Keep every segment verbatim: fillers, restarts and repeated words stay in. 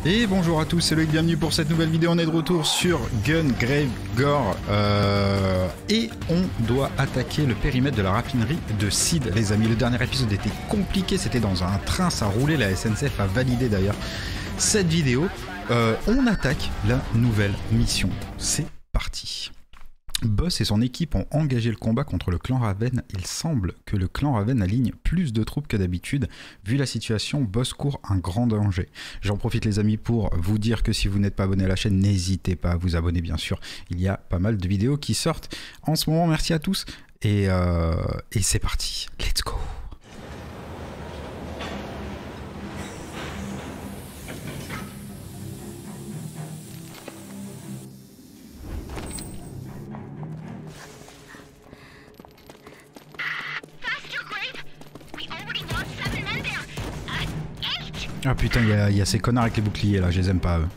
Et bonjour à tous, c'est Loïc, bienvenue pour cette nouvelle vidéo. On est de retour sur Gungrave Gore euh, et on doit attaquer le périmètre de la raffinerie de Seed, les amis. Le dernier épisode était compliqué, c'était dans un train, ça roulait, la S N C F a validé d'ailleurs cette vidéo. Euh, on attaque la nouvelle mission, c'est parti. Boss et son équipe ont engagé le combat contre le clan Raven. Il semble que le clan Raven aligne plus de troupes que d'habitude. Vu la situation, Boss court un grand danger. J'en profite les amis pour vous dire que si vous n'êtes pas abonné à la chaîne, n'hésitez pas à vous abonner bien sûr. Il y a pas mal de vidéos qui sortent en ce moment. Merci à tous et, euh, et c'est parti. Let's go. Ah putain, il y, y a ces connards avec les boucliers là, je les aime pas eux.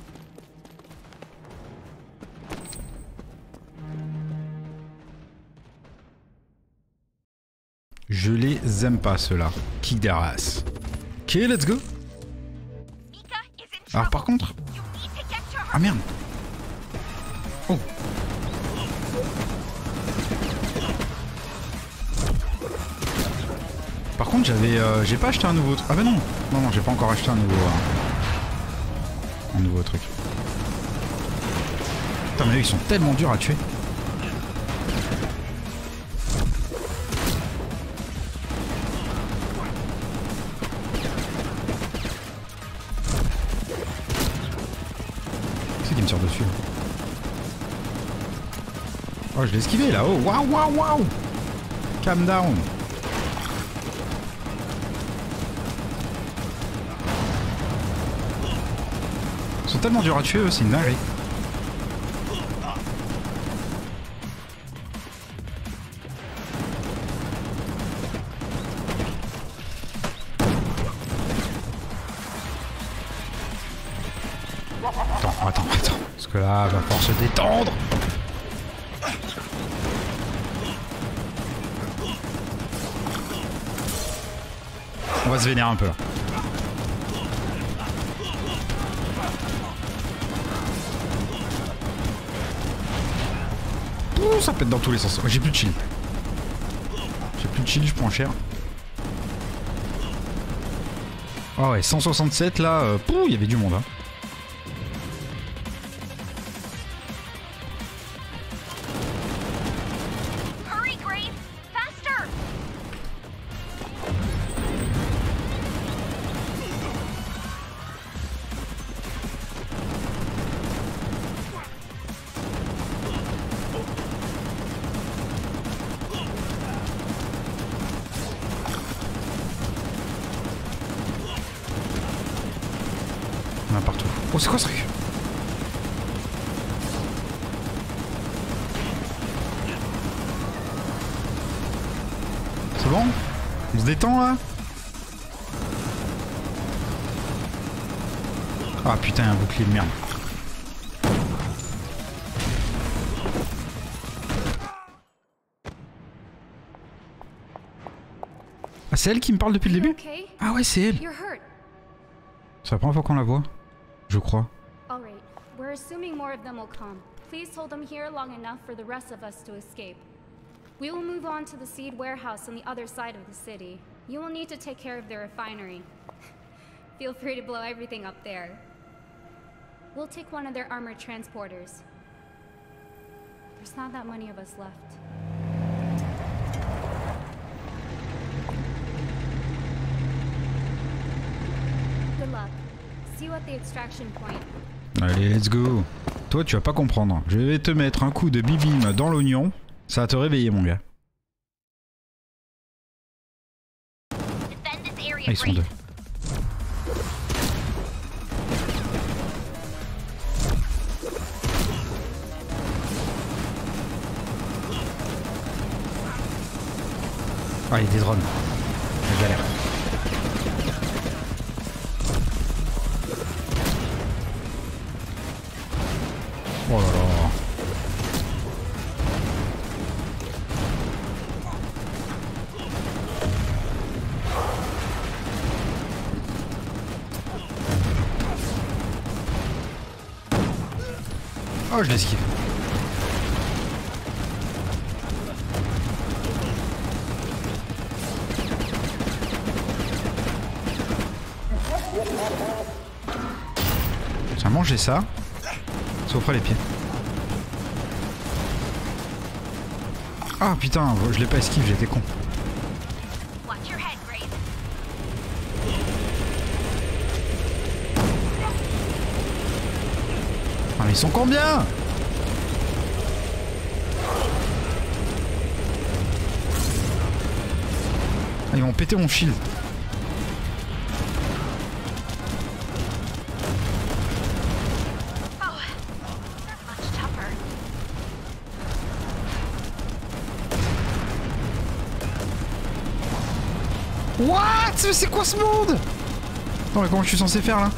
Je les aime pas ceux-là. Kick their ass. Ok, let's go. Alors par contre... Ah merde. Oh. Par contre j'avais... Euh, j'ai pas acheté un nouveau truc. Ah bah non. Non non j'ai pas encore acheté un nouveau... Euh, un nouveau truc. Putain mais eux ils sont tellement durs à tuer. C'est qui me tire dessus. Oh je l'ai esquivé là. Oh waouh waouh waouh. Calm down. Ils sont tellement durs à tuer, eux, c'est une dinguerie. Attends, attends, attends. Parce que là, va falloir se détendre. On va se vénérer un peu là. Ouh, ça pète dans tous les sens. J'ai plus de shield. J'ai plus de shield, je prends cher. Ah ouais, cent soixante-sept là, euh, il y avait du monde. Hein. Partout. Oh c'est quoi ce truc? C'est bon? On se détend là? Ah putain un bouclier de merde. Ah c'est elle qui me parle depuis le début? Ah ouais c'est elle. C'est la première fois qu'on la voit. Je crois. All right. We're assuming more of them will come. Please hold them here long enough for the rest of us to escape. We will move on to the seed warehouse on the other side of the city. You will need to take care of the refinery. Feel free to blow everything up there. We'll take one of their armored transporters. There's not that many of us left. Good luck. See you at the extraction point. Allez, let's go. Toi, tu vas pas comprendre. Je vais te mettre un coup de bibim dans l'oignon. Ça va te réveiller, mon gars. Ah, ils sont deux. Ah, il y a des drones. La galère. Oh là là. Oh, je l'esquive. J'ai mangé ça. Sauf les pieds. Ah putain, je l'ai pas esquive, j'étais con. Ah mais ils sont combien? Ah, ils vont péter mon shield. What? C'est quoi ce monde? Non mais comment je suis censé faire là?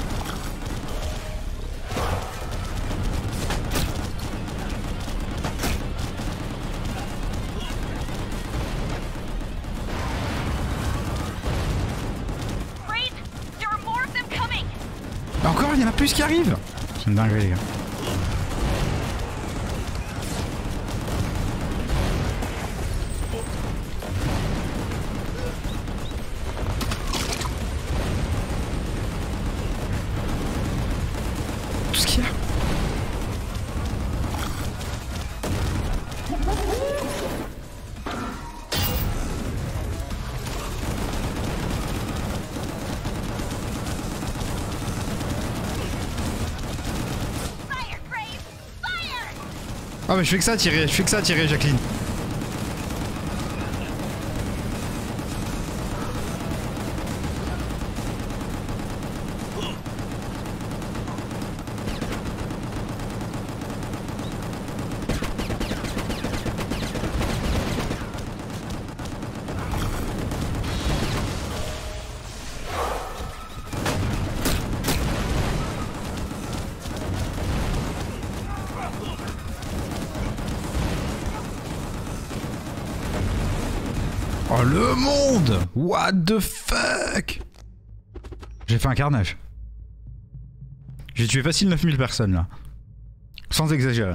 Encore, il y en a plus qui arrivent. C'est une dinguerie les gars. Tout ce qu'il y a. Ah mais je fais que ça tirer, je fais que ça tirer Jacqueline. Oh le monde! What the fuck? J'ai fait un carnage. J'ai tué facile neuf mille personnes là. Sans exagérer.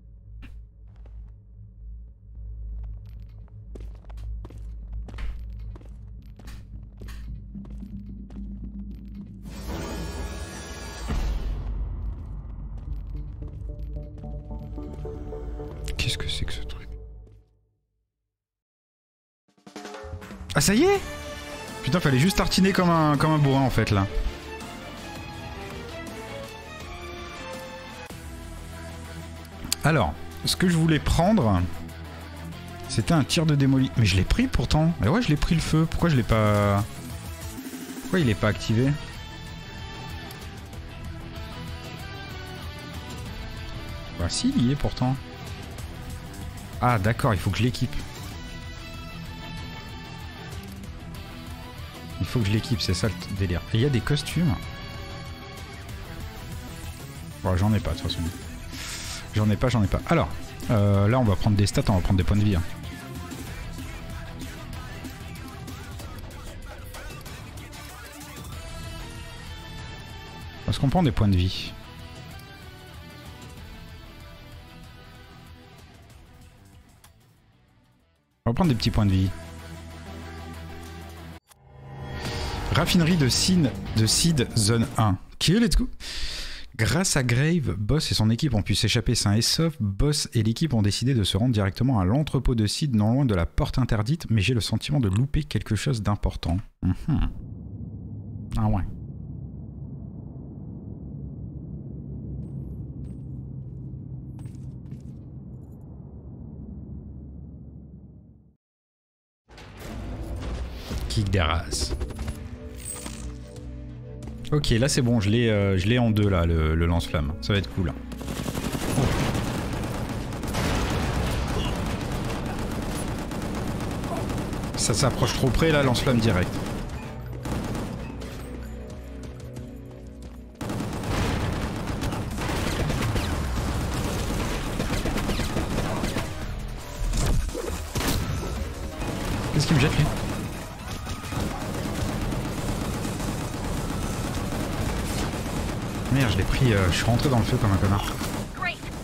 Qu'est-ce que c'est que ce truc? Ah ça y est? Putain, fallait juste tartiner comme un, comme un bourrin en fait là. Alors, ce que je voulais prendre, c'était un tir de démoli. Mais je l'ai pris pourtant. Mais ouais, je l'ai pris le feu. Pourquoi je l'ai pas... Pourquoi il est pas activé? Bah si, il y est pourtant. Ah d'accord, il faut que je l'équipe. Il faut que je l'équipe, c'est ça le délire. Et il y a des costumes. Bon, j'en ai pas de toute façon. J'en ai pas, j'en ai pas. Alors, euh, là on va prendre des stats, on va prendre des points de vie. Hein. Est-ce qu'on prend des points de vie? On va prendre des petits points de vie. Raffinerie de Seed, de Seed Zone un. Ok, let's go. Grâce à Grave, Boss et son équipe ont pu s'échapper sains et saufs. Boss et l'équipe ont décidé de se rendre directement à l'entrepôt de Seed, non loin de la porte interdite, mais j'ai le sentiment de louper quelque chose d'important. Mm-hmm. Ah ouais. Kick des races. Ok, là c'est bon, je l'ai euh, je l'ai en deux là, le, le lance-flamme. Ça va être cool. Oh. Ça s'approche trop près là, lance-flamme direct. Qu'est-ce qu'il me jette lui? Merde, je l'ai pris, euh, je suis rentré dans le feu comme un connard.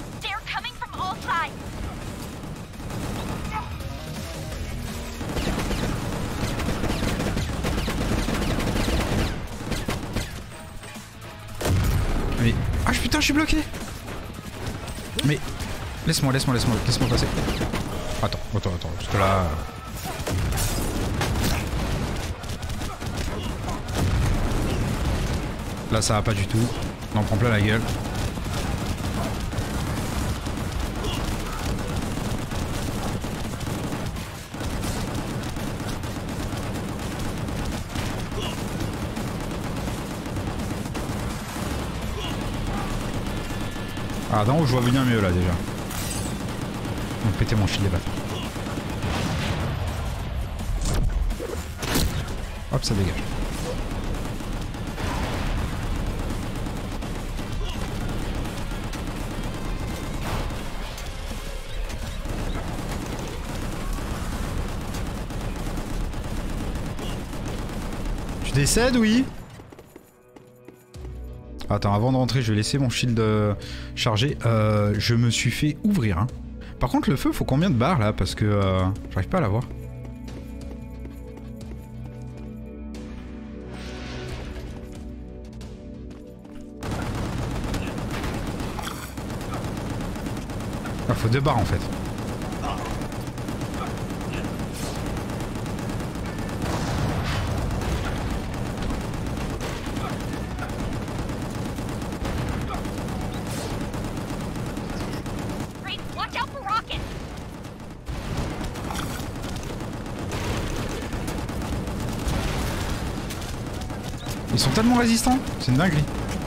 Mais... Ah putain, je suis bloqué. Mais... Laisse-moi, laisse-moi, laisse-moi, laisse-moi passer. Attends, attends, attends, parce que là... Là ça va pas du tout. On en prend plein la gueule. Ah d'en haut je vois bien mieux là déjà. Donc péter mon shield les bâtards. Hop ça dégage. Tu décèdes, oui? Attends, avant de rentrer, je vais laisser mon shield euh, chargé. Euh, je me suis fait ouvrir. Hein. Par contre, le feu, faut combien de barres là? Parce que euh, j'arrive pas à l'avoir. Ah, faut deux barres en fait. Ils sont tellement résistants, c'est une dinguerie.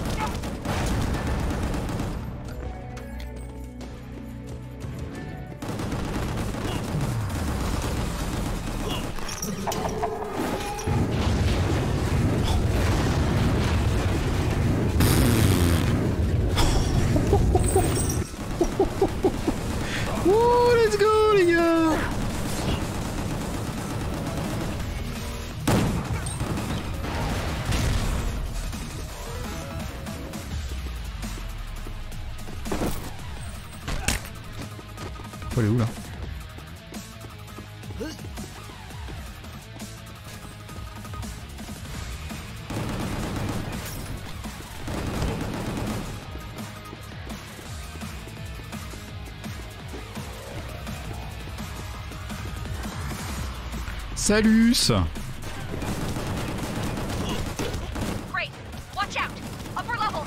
Oh, let's go les gars! Faut aller où là? Salut! Great. Watch out. Upper level.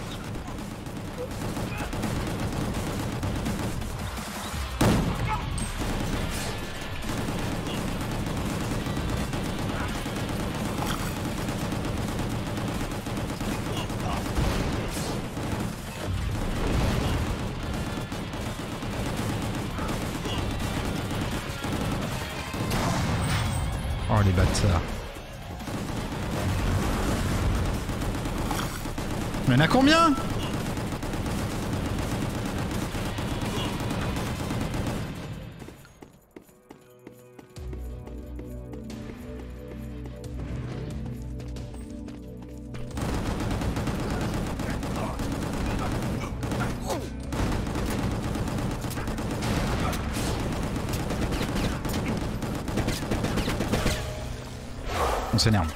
Oh les bâtards. Mais il y en a combien? On s'énerve.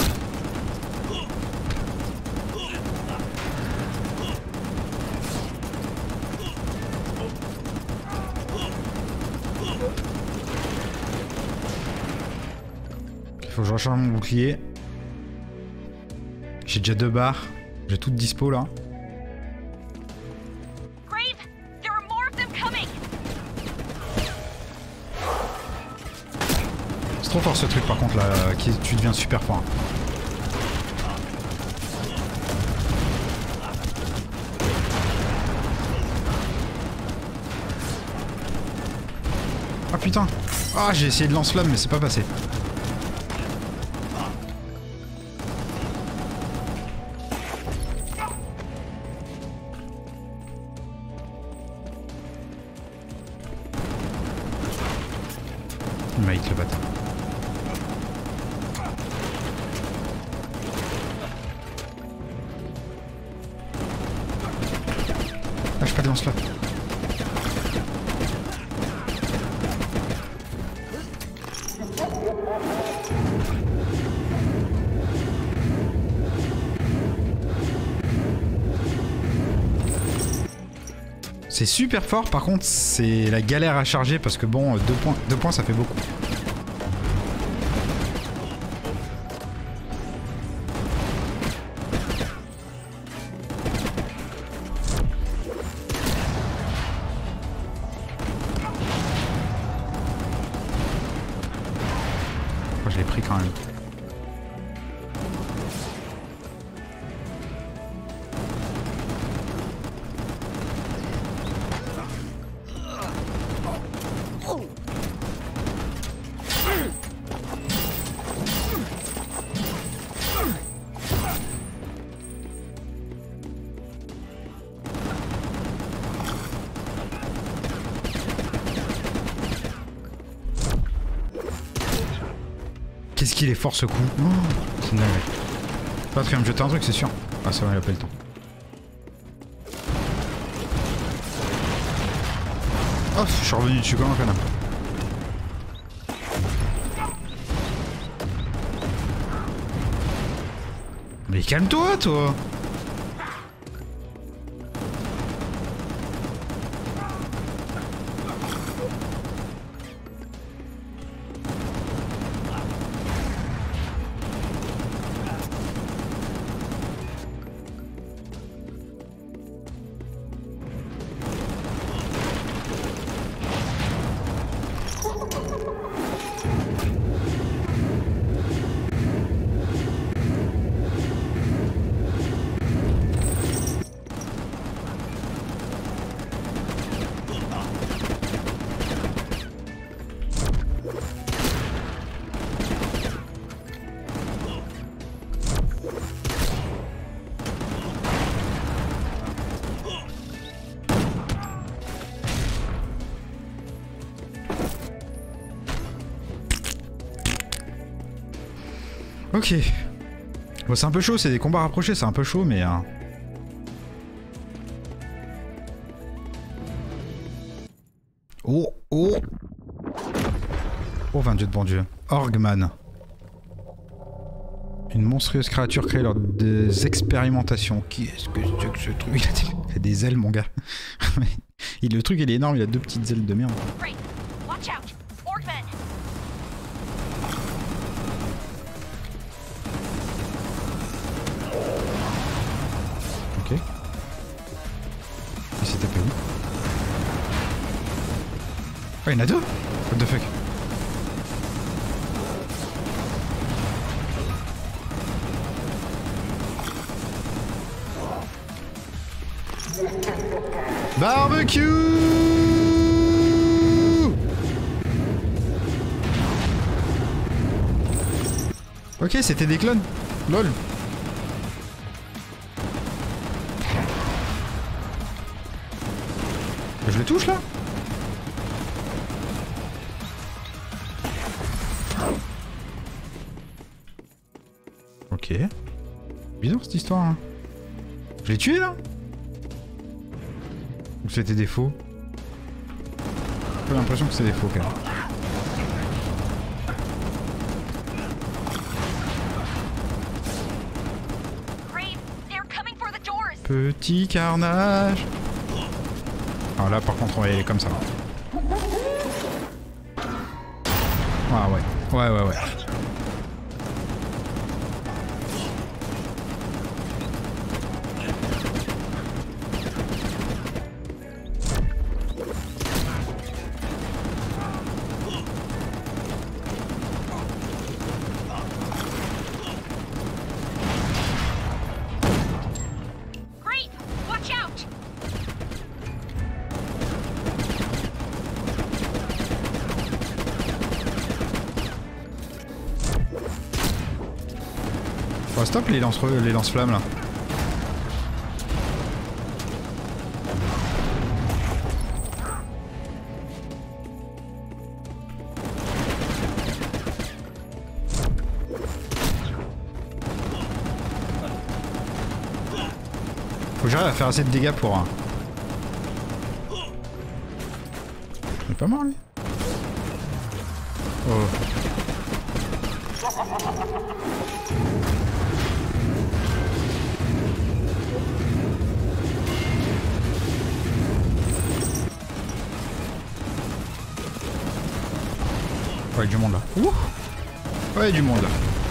Il faut que je recharge mon bouclier. J'ai déjà deux barres. J'ai tout dispo là. C'est trop fort ce truc par contre là, qui tu deviens super fort. Ah putain. Ah j'ai essayé de lance-flamme mais c'est pas passé. Il m'a hit le bâtard. Ah j'ai pas de lance-flamme. C'est super fort, par contre c'est la galère à charger parce que bon, deux points, deux points ça fait beaucoup. Oh, je l'ai pris quand même. Qu'est-ce qu'il est fort ce coup. Oh, c'est une dingue. Pas qu'il va me jeter un truc, c'est sûr. Ah, ça va, il a pas le temps. Oh, je suis revenu dessus comme un connard. Mais calme-toi, toi. Ok. Bon, c'est un peu chaud, c'est des combats rapprochés, c'est un peu chaud, mais... Euh... Oh, oh Oh, vingt Dieu de bon Dieu. Orgman. Une monstrueuse créature créée lors des expérimentations. Qui est-ce que c'est que ce truc? Il a des, il a des ailes, mon gars. il, le truc, il est énorme, il a deux petites ailes de merde. Ok. Il s'est tapé où? Oh, il y en a deux? What the fuck? Barbecue! Ok, c'était des clones. Lol. Je le touche là? Ok. Bizarre cette histoire. Hein. Je l'ai tué là? Ou c'était des faux? J'ai l'impression que c'est des faux quand même. Petit carnage. Alors là par contre on va y aller comme ça. Ah ouais. Ouais ouais ouais. Oh, stop les lance les lance-flammes là. Faut que j'arrive à faire assez de dégâts pour un. Il est pas mort lui. Oh. Ouais, du monde là. Ouh. Ouais, du monde là.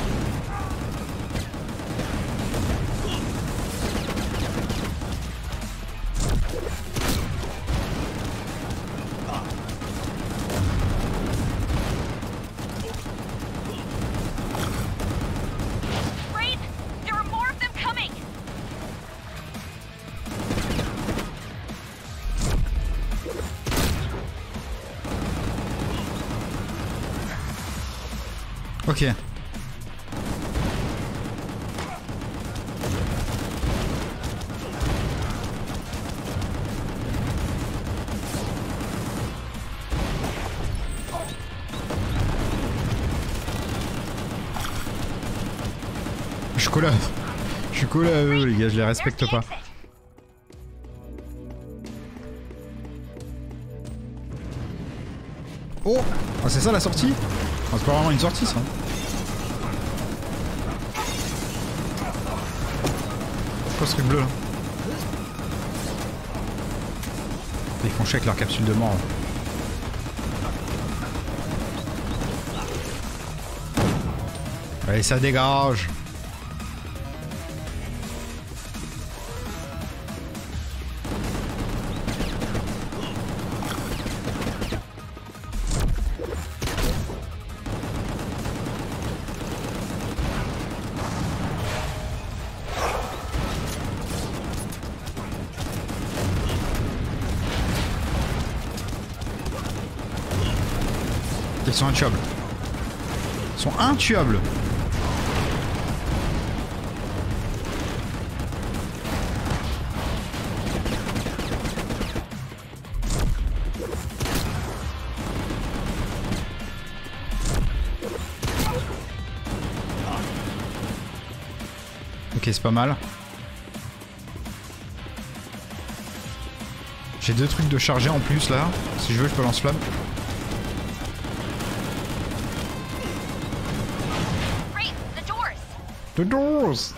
Ok. Je colle à... Je suis collé à eux les gars, je les respecte pas. Oh, ah, c'est ça la sortie? Ah, c'est pas vraiment une sortie ça. Quoi ce truc bleu là? Ils font chier avec leur capsule de mort. Allez, ça dégage. Ils sont intuables. Ils sont intuables. Ok, c'est pas mal. J'ai deux trucs de charger en plus là. Si je veux, je peux lance-flamme. The doors.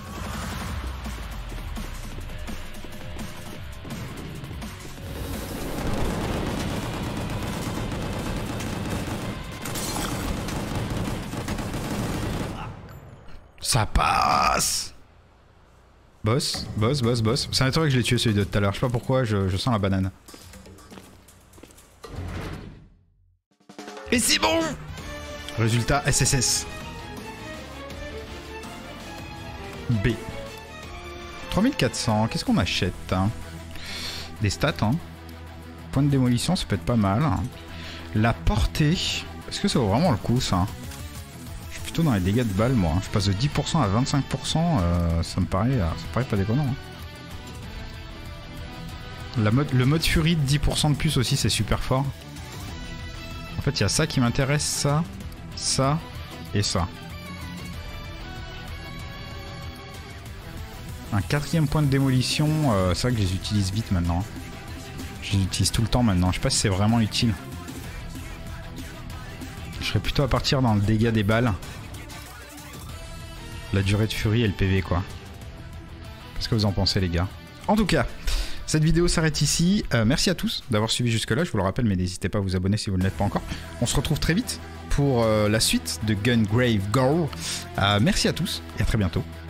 Ça passe. Boss, boss, boss, boss. C'est un intérêt que je l'ai tué celui de tout à l'heure. Je sais pas pourquoi, je, je sens la banane. Et c'est bon. Résultat S S S. B. trois mille quatre cents, qu'est-ce qu'on achète hein? Des stats, hein. Point de démolition, ça peut être pas mal. Hein. La portée, est-ce que ça vaut vraiment le coup ça? Je suis plutôt dans les dégâts de balles moi. Hein. Je passe de dix pour cent à vingt-cinq pour cent, euh, ça, me paraît, ça me paraît pas déconnant. Hein. La mode, le mode furie de dix pour cent de plus aussi, c'est super fort. En fait, il y a ça qui m'intéresse, ça, ça et ça. Un quatrième point de démolition, euh, c'est vrai que je les utilise vite maintenant. Je les utilise tout le temps maintenant, je sais pas si c'est vraiment utile. Je serais plutôt à partir dans le dégât des balles. La durée de furie et le P V quoi. Qu'est-ce que vous en pensez les gars? En tout cas, cette vidéo s'arrête ici. Euh, merci à tous d'avoir suivi jusque là, je vous le rappelle, mais n'hésitez pas à vous abonner si vous ne l'êtes pas encore. On se retrouve très vite pour euh, la suite de Gungrave Gore. Euh, merci à tous et à très bientôt.